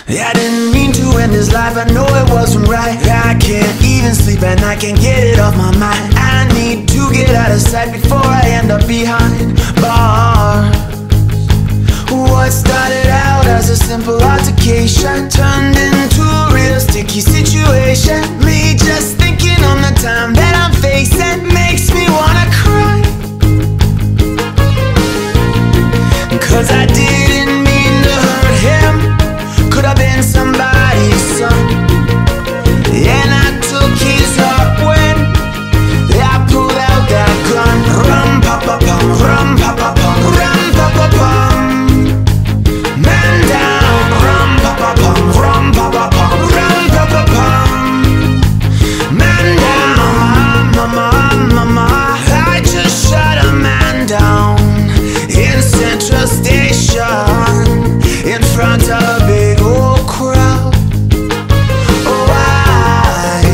I didn't mean to end this life, I know it wasn't right. I can't even sleep and I can't get it off my mind. I need to get out of sight before I end up behind bars. What started out as a simple altercation turned into a real sticky situation. Me just thinking on the time that I'm facing makes me wanna cry. Cause I didn't mean to hurt him. Could have been somebody's son. And I took his heart when I pulled out that gun. Rum pa pa pum, rum pa pa pum, rum pa pa pum. Man down, rum pa pa pum, rum pa pa pum, rum pa pa pum. Man down, mama, mama. I just shot a man down in Central Station in front of a big old crowd. Why?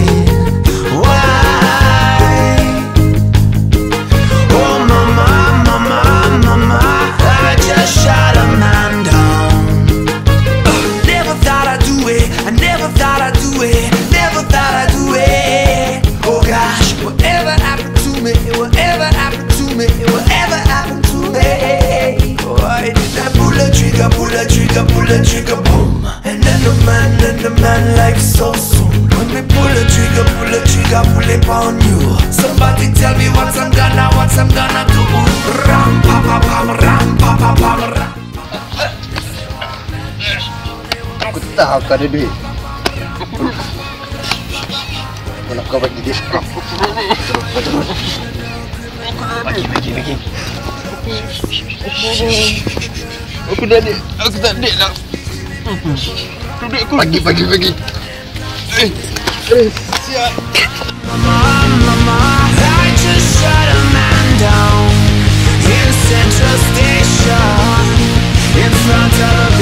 Oh mama, mama, mama, I just shot a man down. Never thought I'd do it, I never thought I'd do it, never thought I'd do it. Oh gosh, whatever happened to me, whatever happened to me, whatever happened to me. Oh, I did that pull the trigger, pull the trigger, pull the trigger, boom. And then the man like so soon. When we pull the trigger, pull it on you. Somebody tell me what I'm gonna do. Ram pa pa pam, ram pa pa pam, ram. Aku tahu kau ada duit. Aku nak kau bagi dia. Bagi. Aku dah adik, aku tak adik nak. Bagi. Siap. Mama, I just shot a man down in Central Station in front of